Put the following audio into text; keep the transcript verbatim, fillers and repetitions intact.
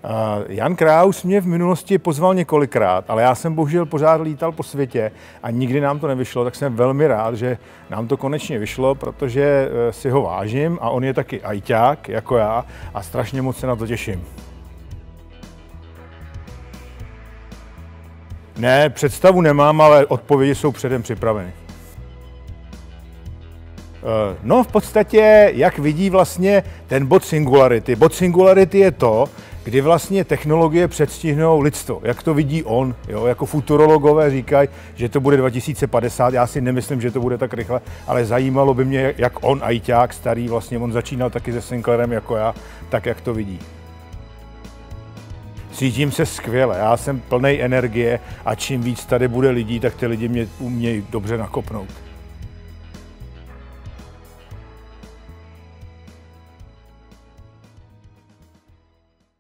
Jan Kraus mě v minulosti pozval několikrát, ale já jsem bohužel pořád lítal po světě a nikdy nám to nevyšlo, tak jsem velmi rád, že nám to konečně vyšlo, protože si ho vážím a on je taky ajťák jako já a strašně moc se na to těším. Ne, představu nemám, ale odpovědi jsou předem připraveny. No v podstatě, jak vidí vlastně ten bod Singularity. Bod Singularity je to, kdy vlastně technologie předstihnou lidstvo, jak to vidí on. Jo? Jako futurologové říkají, že to bude dva tisíce padesát, já si nemyslím, že to bude tak rychle, ale zajímalo by mě, jak on, ajťák starý, vlastně on začínal taky se Sinclairem jako já, tak jak to vidí. Cítím se skvěle, já jsem plnej energie a čím víc tady bude lidí, tak ty lidi mě umějí dobře nakopnout.